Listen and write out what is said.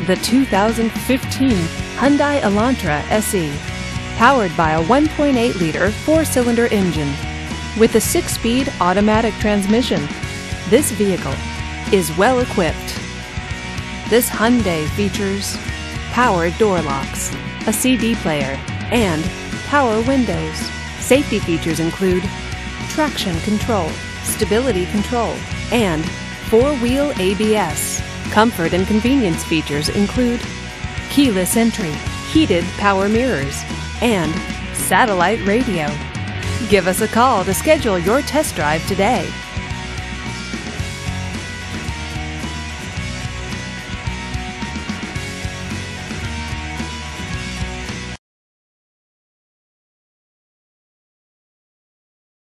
the 2015 Hyundai Elantra SE. Powered by a 1.8-liter four-cylinder engine with a 6-speed automatic transmission, this vehicle is well equipped. This Hyundai features power door locks, a CD player, and power windows. Safety features include traction control, stability control, and four-wheel ABS. Comfort and convenience features include keyless entry, heated power mirrors, and satellite radio. Give us a call to schedule your test drive today.